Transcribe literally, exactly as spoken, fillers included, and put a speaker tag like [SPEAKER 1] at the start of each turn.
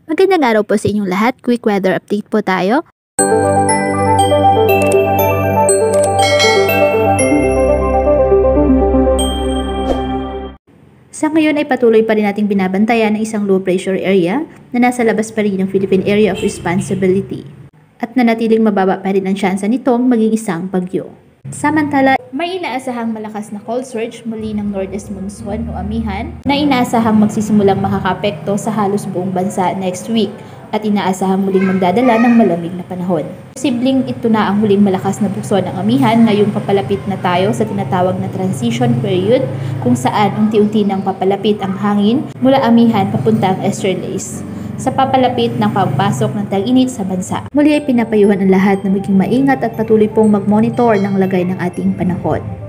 [SPEAKER 1] Magandang araw po sa inyong lahat. Quick weather update po tayo. Sa ngayon ay patuloy pa rin nating binabantayan ang isang low pressure area na nasa labas pa rin ng Philippine Area of Responsibility at nanatiling mababa pa rin ang tsansa nitong maging isang bagyo. Samantala, may inaasahang malakas na cold surge muli ng northeast monsoon o amihan na inaasahang magsisimulang makakapekto sa halos buong bansa next week at inaasahang muling magdadala ng malamig na panahon. Posibleng ito na ang huling malakas na bukson ng amihan ngayong papalapit na tayo sa tinatawag na transition period kung saan unti-unti nang papalapit ang hangin mula amihan papuntang easterlies sa papalapit ng pagpasok ng tag-init sa bansa. Muli ay pinapayuhan ang lahat na maging maingat at patuloy pong mag-monitor ng lagay ng ating panahon.